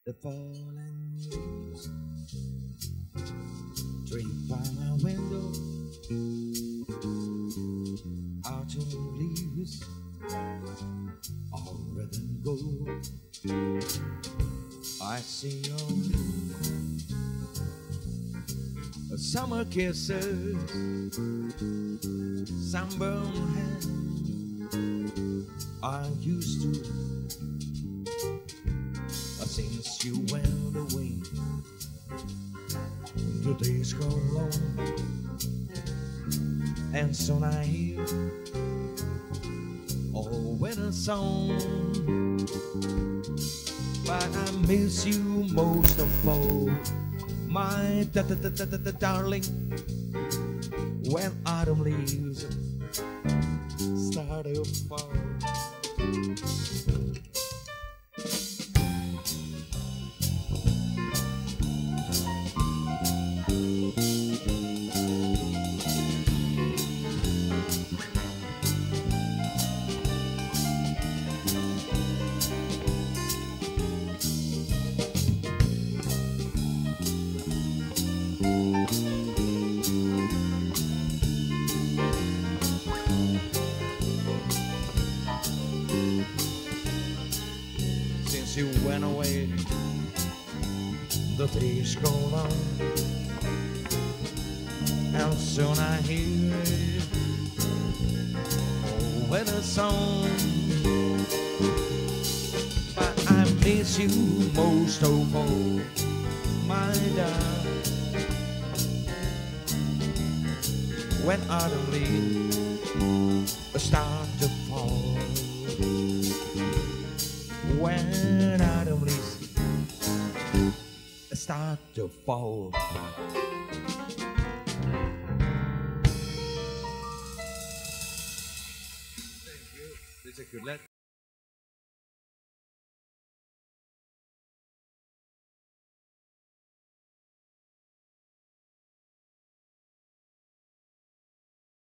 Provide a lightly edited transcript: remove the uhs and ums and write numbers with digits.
The fallen leaves drip by my window. Autumn leaves are red and gold. I see only summer kisses, sunburned hands I used to. Since you went away, the days go long, and soon I hear all winter song. But I miss you most of all, my darling, when autumn leaves start to fall. Since you went away, the days go long, and soon I hear oh, winter song. But I miss you most of all, my darling, when autumn leaves start to fall. When autumn leaves start to fall. Thank you. This is a good let.